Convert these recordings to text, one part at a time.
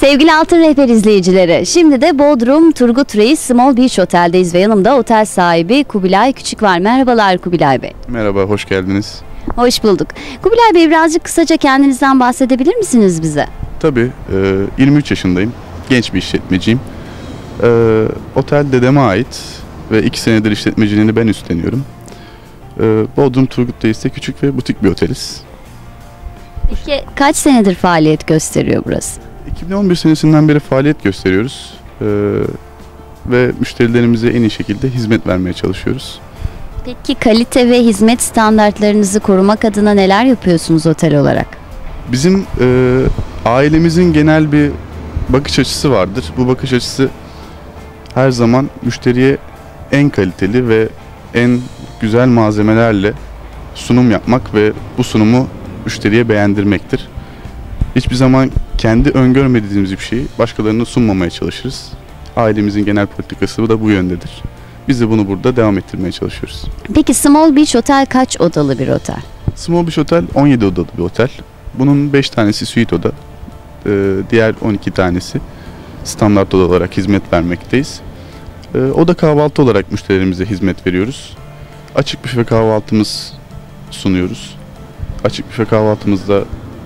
Sevgili Altın Rehber izleyicileri, şimdi de Bodrum Turgut Reis Small Beach Otel'deyiz ve yanımda otel sahibi Kubilay Küçük var. Merhabalar Kubilay Bey. Merhaba, hoş geldiniz. Hoş bulduk. Kubilay Bey, birazcık kısaca kendinizden bahsedebilir misiniz bize? Tabii, 23 yaşındayım, genç bir işletmeciyim. Otel dedeme ait ve 2 senedir işletmeciliğini ben üstleniyorum. Bodrum Turgut Reis'te küçük ve butik bir oteliz. Peki kaç senedir faaliyet gösteriyor burası? 2011 senesinden beri faaliyet gösteriyoruz ve müşterilerimize en iyi şekilde hizmet vermeye çalışıyoruz. Peki kalite ve hizmet standartlarınızı korumak adına neler yapıyorsunuz otel olarak? Bizim ailemizin genel bir bakış açısı vardır. Bu bakış açısı her zaman müşteriye en kaliteli ve en güzel malzemelerle sunum yapmak ve bu sunumu müşteriye beğendirmektir. Hiçbir zaman kendi öngörmediğimiz bir şeyi başkalarına sunmamaya çalışırız. Ailemizin genel politikası da bu yöndedir. Biz de bunu burada devam ettirmeye çalışıyoruz. Peki Small Beach Otel kaç odalı bir otel? Small Beach Otel 17 odalı bir otel. Bunun 5 tanesi suite oda, diğer 12 tanesi standart oda olarak hizmet vermekteyiz. Oda kahvaltı olarak müşterilerimize hizmet veriyoruz. Açık büfe kahvaltımız sunuyoruz. Açık büfe kahvaltımızda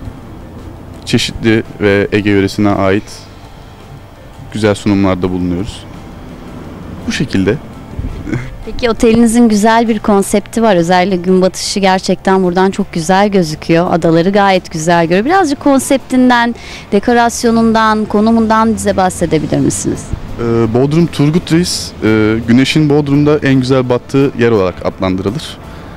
çeşitli ve Ege yöresine ait güzel sunumlarda bulunuyoruz. Bu şekilde. Peki otelinizin güzel bir konsepti var. Özellikle gün batışı gerçekten buradan çok güzel gözüküyor. Adaları gayet güzel görüyor. Birazcık konseptinden, dekorasyonundan, konumundan bize bahsedebilir misiniz? Bodrum Turgut Reis, güneşin Bodrum'da en güzel battığı yer olarak adlandırılır.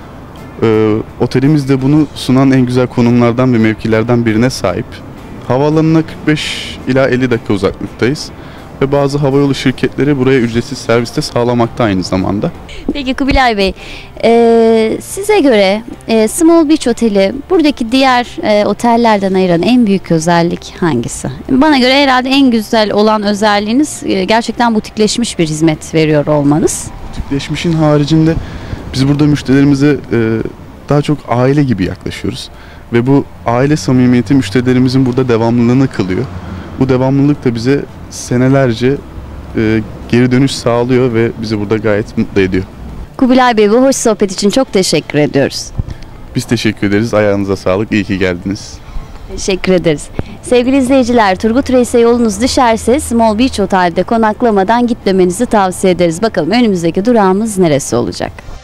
Otelimiz de bunu sunan en güzel konumlardan ve mevkilerden birine sahip. Havaalanına 45 ila 50 dakika uzaklıktayız. Ve bazı havayolu şirketleri buraya ücretsiz serviste sağlamakta aynı zamanda. Peki Kubilay Bey, size göre Small Beach Oteli buradaki diğer otellerden ayıran en büyük özellik hangisi? Bana göre herhalde en güzel olan özelliğiniz gerçekten butikleşmiş bir hizmet veriyor olmanız. Butikleşmişin haricinde biz burada müşterilerimize daha çok aile gibi yaklaşıyoruz. Ve bu aile samimiyeti müşterilerimizin burada devamlılığını kılıyor. Bu devamlılık da bize senelerce geri dönüş sağlıyor ve bizi burada gayet mutlu ediyor. Kubilay Bey, bu hoş sohbet için çok teşekkür ediyoruz. Biz teşekkür ederiz. Ayağınıza sağlık. İyi ki geldiniz. Teşekkür ederiz. Sevgili izleyiciler, Turgut Reis'e yolunuz düşerse Small Beach Otel'de konaklamadan gitmemenizi tavsiye ederiz. Bakalım önümüzdeki durağımız neresi olacak?